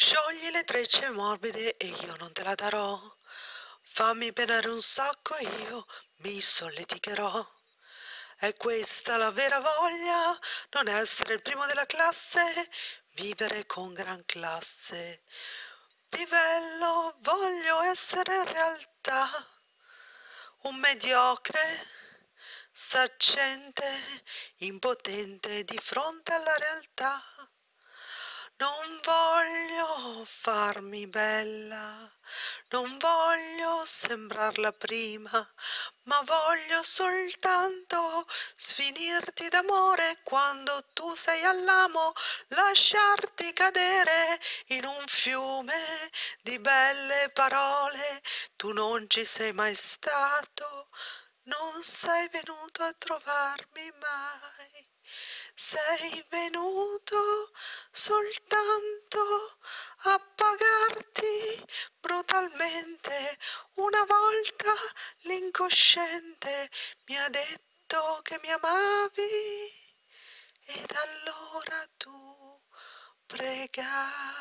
Sciogli le trecce morbide e io non te la darò. Fammi penare un sacco e io mi solleticherò. È questa la vera voglia, non essere il primo della classe, vivere con gran classe. Livello, voglio essere in realtà un mediocre, saccente, impotente di fronte alla realtà. Non voglio farmi bella, non voglio sembrar la prima, ma voglio soltanto sfinirti d'amore quando tu sei all'amo, lasciarti cadere in un fiume di belle parole. Tu non ci sei mai stato, non sei venuto a trovarmi mai. Sei venuto soltanto a pagarti brutalmente. Una volta l'incosciente mi ha detto che mi amavi ed allora tu pregavi.